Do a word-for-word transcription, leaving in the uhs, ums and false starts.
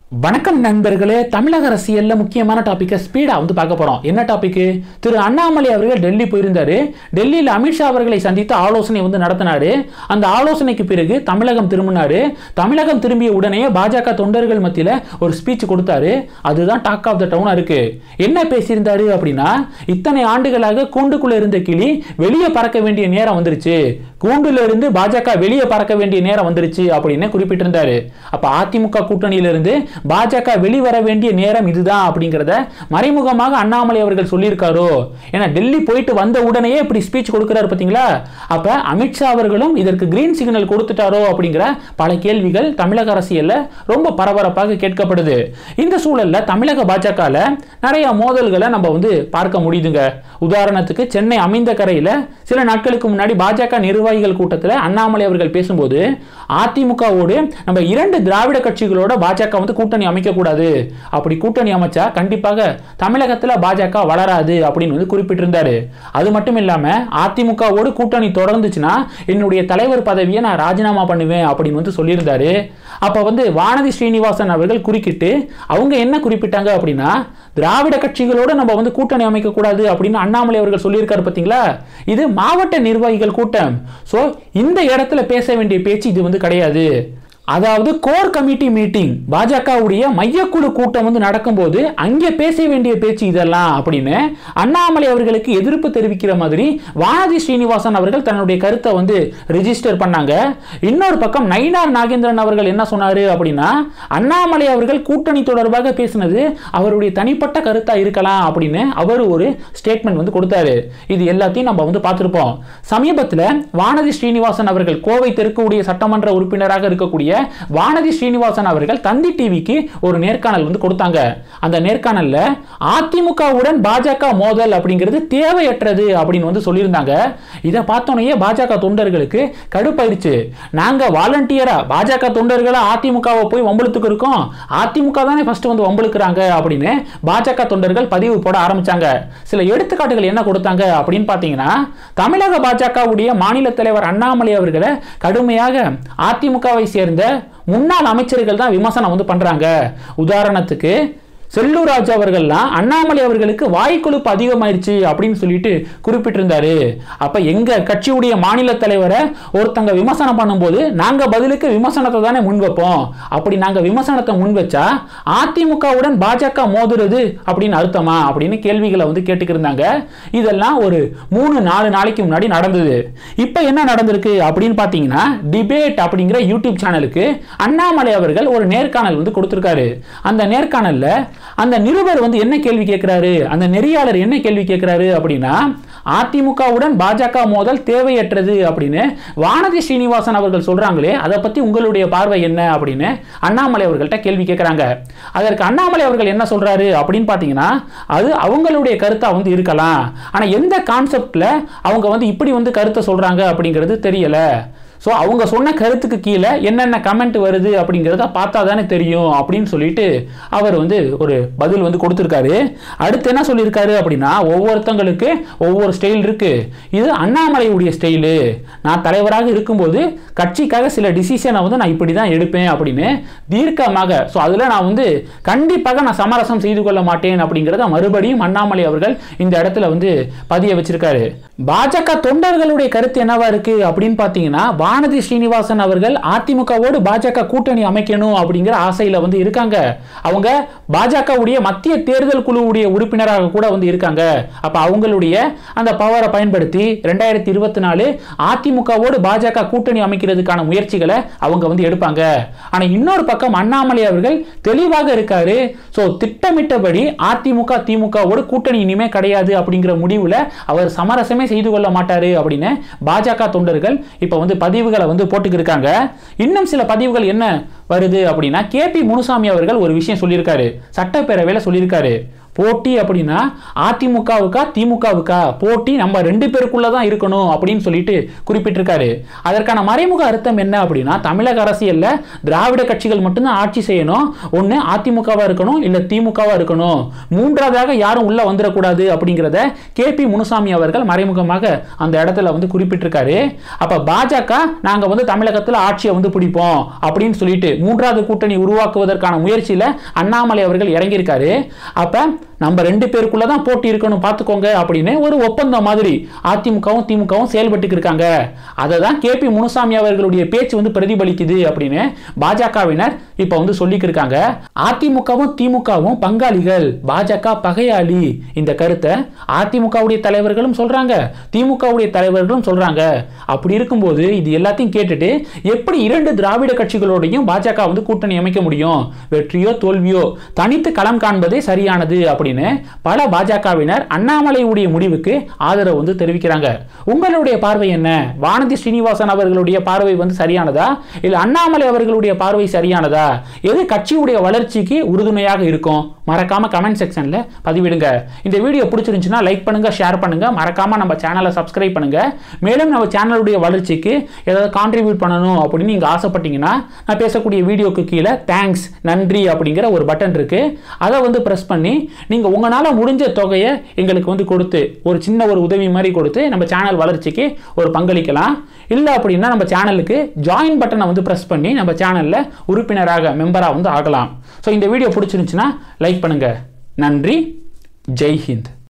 வணக்கம் நண்பர்களே. தமிழக அரசியல்ல முக்கியமான டாபிக்கை ஸ்பீடா வந்து பார்க்க போறோம். என்ன டாபிக்? திரு அண்ணாமலை அவர்கள் டெல்லி போயிருந்தாரு. டெல்லியில் அமித்ஷா அவர்களை சந்தித்து ஆலோசனை வந்து நடத்தினாரு. அந்த ஆலோசனைக்கு பிறகு தமிழகம் திரும்பினாரு. தமிழகம் திரும்பிய உடனே பாஜக தொண்டர்கள் மத்தியில் ஒரு ஸ்பீச் கொடுத்தாரு. அதுதான் டாக் ஆஃப் த டவுனா இருக்கு. என்ன பேசியிருந்தாரு அப்படின்னா, இத்தனை ஆண்டுகளாக கூண்டுக்குள்ள இருந்த கிளி வெளியே பறக்க வேண்டிய நேரம் வந்துருச்சு, கூண்டுல இருந்து பாஜக வெளியே பறக்க வேண்டிய நேரம் வந்துருச்சு அப்படின்னு குறிப்பிட்டிருந்தாரு. அப்ப அதிமுக கூட்டணியிலிருந்து பாஜக வெளிவர வேண்டிய நேரம் இதுதான் அப்படிங்கறத மறைமுகமாக அண்ணாமலை அவர்கள் சொல்லியிருக்காரோ. ஏன்னா டெல்லி போயிட்டு வந்த உடனே இப்படி ஸ்பீச் கொடுக்கிறார் பாத்தீங்களா. அப்ப அமித்ஷா அவர்களும் இதற்கு கிரீன் சிக்னல் கொடுத்துட்டாரோ அப்படிங்கிற பல கேள்விகள் தமிழக அரசியல்ல ரொம்ப பரபரப்பாக கேட்கப்படுது. இந்த சூழல்ல தமிழக பாஜக நிறைய மோதல்களை நம்ம வந்து பார்க்க முடியுதுங்க. உதாரணத்துக்கு சென்னை அமைந்த கரையில சில நாட்களுக்கு முன்னாடி பாஜக நிர்வாகிகள் கூட்டத்தில் அண்ணாமலை அவர்கள் பேசும்போது, அதிமுகவோடு நம்ம இரண்டு திராவிட கட்சிகளோட பாஜக வந்து கூட்டணி அமைக்க கூடாது, அப்படி கூட்டணி அமைச்சா கண்டிப்பாக தமிழகத்தில் பாஜக வளராது அப்படின்னு வந்து குறிப்பிட்டிருந்தாரு. அது மட்டும் இல்லாம அதிமுகவோடு கூட்டணி தொடர்ந்துச்சுன்னா என்னுடைய தலைவர் பதவியை நான் ராஜினாமா பண்ணுவேன் அப்படின்னு வந்து சொல்லியிருந்தாரு. அப்ப வந்து வானதி ஸ்ரீனிவாசன் அவர்கள் குறுக்கிட்டு அவங்க என்ன குறிப்பிட்டாங்க அப்படின்னா, திராவிட கட்சிகளோட நம்ம வந்து கூட்டணி அமைக்க கூடாது அப்படின்னு அண்ணாமலை அவர்கள் சொல்லியிருக்காரு பாத்தீங்களா. இது மாவட்ட நிர்வாகிகள் கூட்டம். சோ இந்த இடத்துல பேச வேண்டிய பேச்சு இது வந்து கிடையாது. அதாவது கோர் கமிட்டி மீட்டிங், பாஜகவுடைய மையக்குழு கூட்டம் வந்து நடக்கும்போது அங்கே பேச வேண்டிய பேச்சு இதெல்லாம் அப்படின்னு அண்ணாமலை அவர்களுக்கு எதிர்ப்பு தெரிவிக்கிற மாதிரி வானதி ஸ்ரீனிவாசன் அவர்கள் தன்னுடைய கருத்தை வந்து ரெஜிஸ்டர் பண்ணாங்க. இன்னொரு பக்கம் நயினார் நாகேந்திரன் அவர்கள் என்ன சொன்னாரு அப்படின்னா, அண்ணாமலை அவர்கள் கூட்டணி தொடர்பாக பேசினது அவருடைய தனிப்பட்ட கருத்தா இருக்கலாம் அப்படின்னு அவர் ஒரு ஸ்டேட்மெண்ட் வந்து கொடுத்தாரு. இது எல்லாத்தையும் நம்ம வந்து பார்த்திருப்போம். சமீபத்தில் வானதி ஸ்ரீனிவாசன் அவர்கள் கோவை தெற்குடைய சட்டமன்ற உறுப்பினராக இருக்கக்கூடிய வானதி ஸ்ரீனிவாசன் அவர்கள் தந்தி டிவிக்கு ஒரு நேர்காணல் வந்து கொடுத்தாங்க. அந்த நேர்காணல்ல அதிமுகவுடன் பாஜக மோதல் அப்படிங்கிறது தேவையற்றது அப்படின்னு வந்து சொல்லியிருந்தாங்க. இதை பார்த்தோன்னே பாஜக தொண்டர்களுக்கு கடுப்பாயிருச்சு. நாங்க வாலண்டியரா பாஜக தொண்டர்களை அதிமுகவை போய் வம்பளுத்துக்கு இருக்கோம், அதிமுக தானே ஃபர்ஸ்ட் வந்து வம்பளுக்குறாங்க அப்படின்னு பாஜக தொண்டர்கள் பதிவு போட ஆரம்பிச்சாங்க. சில எடுத்துக்காட்டுகள் என்ன கொடுத்தாங்க அப்படின்னு பார்த்தீங்கன்னா, தமிழக பாஜகவுடைய மாநில தலைவர் அண்ணாமலை அவர்களை கடுமையாக அதிமுகவை சேர்ந்த முன்னாள் அமைச்சர்கள் தான் விமர்சனம் வந்து பண்றாங்க. உதாரணத்துக்கு செல்லூர் ராஜு அவர்கள்லாம் அண்ணாமலை அவர்களுக்கு வாய்க்கொழுப்பு அதிகமாயிருச்சு அப்படின்னு சொல்லிட்டு குறிப்பிட்டிருந்தாரு. அப்ப எங்க கட்சியுடைய மாநில தலைவரை ஒருத்தங்க விமர்சனம் பண்ணும்போது நாங்க பதிலுக்கு விமர்சனத்தை தானே முன் வைப்போம். அப்படி நாங்க விமர்சனத்தை முன் வச்சா அதிமுகவுடன் பாஜக மோதுறது அப்படின்னு அர்த்தமா அப்படின்னு கேள்விகளை வந்து கேட்டுக்கிருந்தாங்க. இதெல்லாம் ஒரு மூணு நாலு நாளைக்கு முன்னாடி நடந்தது. இப்ப என்ன நடந்திருக்கு அப்படின்னு பாத்தீங்கன்னா, டிபேட் அப்படிங்கிற யூடியூப் சேனலுக்கு அண்ணாமலை அவர்கள் ஒரு நேர்காணல் வந்து கொடுத்திருக்காரு. அந்த நேர்காணல்ல அந்த நிருபர் வந்து என்ன கேள்வி கேட்கிறாரு, அந்த நெறியாளர் என்ன கேள்வி கேட்கிறாரு அப்படின்னா, அதிமுகவுடன் பாஜக மோதல் தேவையற்றது அப்படின்னு வானதி ஸ்ரீனிவாசன் அவர்கள் சொல்றாங்களே, அதை பத்தி உங்களுடைய பார்வை என்ன அப்படின்னு அண்ணாமலை அவர்கள்ட்ட கேள்வி கேட்கிறாங்க. அதற்கு அண்ணாமலை அவர்கள் என்ன சொல்றாரு அப்படின்னு பாத்தீங்கன்னா, அது அவங்களுடைய கருத்தா வந்து இருக்கலாம், ஆனா எந்த கான்செப்ட்ல அவங்க வந்து இப்படி வந்து கருத்தை சொல்றாங்க அப்படிங்கிறது தெரியல. ஸோ அவங்க சொன்ன கருத்துக்கு கீழே என்னென்ன கமெண்ட் வருது அப்படிங்கிறத பார்த்தா தானே தெரியும் அப்படின்னு சொல்லிட்டு அவர் வந்து ஒரு பதில் வந்து கொடுத்துருக்காரு. அடுத்து என்ன சொல்லியிருக்காரு அப்படின்னா, ஒவ்வொருத்தங்களுக்கு ஒவ்வொரு ஸ்டைல் இருக்கு, இது அண்ணாமலையுடைய ஸ்டைலு, நான் தலைவராக இருக்கும்போது கட்சிக்காக சில டிசிஷனை வந்து நான் இப்படி தான் எடுப்பேன் அப்படின்னு தீர்க்கமாக, ஸோ அதில் நான் வந்து கண்டிப்பாக நான் சமரசம் செய்து கொள்ள மாட்டேன் அப்படிங்கிறத மறுபடியும் அண்ணாமலை அவர்கள் இந்த இடத்துல வந்து பதிய வச்சிருக்காரு. பாஜக தொண்டர்களுடைய கருத்து என்னவா இருக்கு அப்படின்னு பார்த்தீங்கன்னா, வானதி ஸ்ரீனிவாசன் அவர்கள் அதிமுகவோடு பாஜக கூட்டணி அமைக்கணும் அப்படிங்கிற ஆசையில வந்து இருக்காங்க. அவங்க பாஜகவுடைய மத்திய தேர்தல் குழுவுடைய உறுப்பினராக கூட வந்து இருக்காங்க. அப்ப அவங்களுடைய அந்த பவரை பயன்படுத்தி ரெண்டாயிரத்தி இருபத்தி நாலு அதிமுகவோடு பாஜக கூட்டணி அமைக்கிறதுக்கான முயற்சிகளை அவங்க வந்து எடுப்பாங்க. ஆனா இன்னொரு பக்கம் அண்ணாமலை அவர்கள் தெளிவாக இருக்காரு. சோ திட்டமிட்டபடி அதிமுக திமுகவோடு கூட்டணி இனிமே கிடையாது அப்படிங்கிற முடிவுல அவர் சமரசமே செய்து கொள்ள மாட்டாரு அப்படின்னு பாஜக தொண்டர்கள் இப்ப வந்து பதிவுகளை வந்து போட்டுக்கு இருக்காங்க. இன்னும் சில பதிவுகள் என்ன வருது அப்படின்னா, கே பி முனுசாமி அவர்கள் ஒரு விஷயம் சொல்லியிருக்காரு, சட்டப்பேரவையில் சொல்லியிருக்காரு, போட்டி அப்படின்னா அதிமுகவுக்கா திமுகவுக்கா போட்டி நம்ம ரெண்டு பேருக்குள்ள தான் இருக்கணும் அப்படின்னு சொல்லிட்டு குறிப்பிட்டிருக்காரு. அதற்கான மறைமுக அர்த்தம் என்ன அப்படின்னா, தமிழக அரசியல்ல திராவிட கட்சிகள் மட்டும்தான் ஆட்சி செய்யணும், ஒன்னு அதிமுகவா இருக்கணும் இல்ல திமுகவா இருக்கணும், மூன்றாவதாக யாரும் உள்ள வந்துடக்கூடாது அப்படிங்கிறத கே பி முனுசாமி அவர்கள் மறைமுகமாக அந்த இடத்துல வந்து குறிப்பிட்டிருக்காரு. அப்ப பாஜக நாங்க வந்து தமிழகத்தில் ஆட்சியை வந்து பிடிப்போம் அப்படின்னு சொல்லிட்டு மூன்றாவது கூட்டணி உருவாக்குவதற்கான முயற்சியில அண்ணாமலை அவர்கள் இறங்கியிருக்காரு. அப்ப நம்ம ரெண்டு பேருக்குள்ள தான் போட்டி இருக்கணும் பார்த்துக்கோங்க அப்படின்னு ஒரு ஒப்பந்தம் மாதிரி அதிமுகவும் திமுகவும் செயல்பட்டு இருக்காங்க. அதை தான் கே பி முனுசாமி அவர்களுடைய பேச்சு வந்து பிரதிபலிக்குது அப்படின்னு பாஜகவினர் இப்ப வந்து சொல்லிட்டு இருக்காங்க. அதிமுகவும் திமுகவும் பங்காளிகள், பாஜக பகையாளி. இந்த கருத்தை அதிமுகவுடைய தலைவர்களும் சொல்றாங்க, திமுகவுடைய தலைவர்களும் சொல்றாங்க. அப்படி இருக்கும்போது இது எல்லாத்தையும் கேட்டுட்டு எப்படி இரண்டு திராவிட கட்சிகளோடையும் பாஜக வந்து கூட்டணி அமைக்க முடியும்? வெற்றியோ தோல்வியோ தனித்து களம் காண்பதே சரியானது அப்படின்னு பல பாஜகவினர் அண்ணாமலையுடைய முடிவுக்கு ஆதரவு வந்து தெரிவிக்கிறாங்க. உங்களுடைய பார்வை என்ன? வானதி ஸ்ரீனிவாசன் அவர்களுடைய பார்வை வந்து சரியானதா இல்ல அண்ணாமலை அவர்களுடைய பார்வை சரியானதா? எது கட்சியுடைய வளர்ச்சிக்கு உறுதுணையாக இருக்கும்? மறக்காம கமெண்ட் செக்ஷன்ல பதிவிடுங்க. இந்த வீடியோ பிடிச்சிருந்துச்சுன்னா லைக் பண்ணுங்க, ஷேர் பண்ணுங்க, மறக்காம நம்ம சேனலை சப்ஸ்கிரைப் பண்ணுங்க. மேலும் நம்ம சேனலுடைய வளர்ச்சிக்கு ஏதாவது கான்ட்ரிபியூட் பண்ணணும் அப்படின்னு நீங்க ஆசைப்பட்டீங்கன்னா நான் பேசக்கூடிய வீடியோக்கு கீழே தேங்க்ஸ், நன்றி அப்படிங்கிற ஒரு பட்டன் இருக்கு. அதை வந்து பிரஸ் பண்ணி நீங்க உங்களால முடிஞ்ச தொகையை எங்களுக்கு வந்து கொடுத்து ஒரு சின்ன ஒரு உதவி மாதிரி கொடுத்து நம்ம சேனல் வளர்ச்சிக்கு ஒரு பங்களிக்கலாம். இல்லை அப்படின்னா நம்ம சேனலுக்கு ஜாயின் பட்டனை வந்து பிரஸ் பண்ணி நம்ம சேனல்ல உறுப்பினராக மெம்பரா வந்து ஆகலாம். ஸோ இந்த வீடியோ பிடிச்சிருந்துச்சுன்னா லைக் பண்ணுங்க. நன்றி. ஜெய் ஹிந்த்.